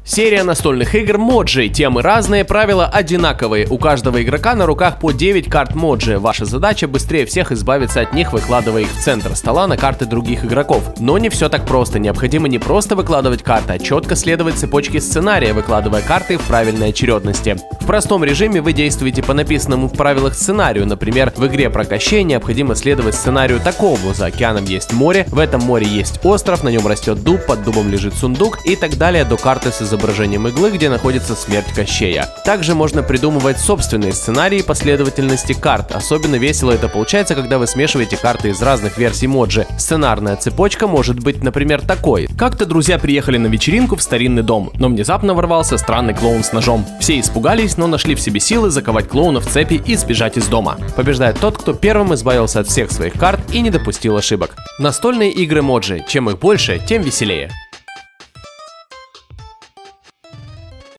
Серия настольных игр Моджи. Темы разные, правила одинаковые. У каждого игрока на руках по 9 карт Моджи. Ваша задача быстрее всех избавиться от них, выкладывая их в центр стола на карты других игроков. Но не все так просто. Необходимо не просто выкладывать карты, а четко следовать цепочке сценария, выкладывая карты в правильной очередности. В простом режиме вы действуете по написанному в правилах сценарию. Например, в игре про Кощей необходимо следовать сценарию такому: за океаном есть море, в этом море есть остров, на нем растет дуб, под дубом лежит сундук и так далее до карты с изображением иглы, где находится смерть Кощея. Также можно придумывать собственные сценарии последовательности карт. Особенно весело это получается, когда вы смешиваете карты из разных версий Моджи. Сценарная цепочка может быть, например, такой. Как-то друзья приехали на вечеринку в старинный дом, но внезапно ворвался странный клоун с ножом. Все испугались, но нашли в себе силы заковать клоуна в цепи и сбежать из дома. Побеждает тот, кто первым избавился от всех своих карт и не допустил ошибок. Настольные игры Моджи. Чем их больше, тем веселее.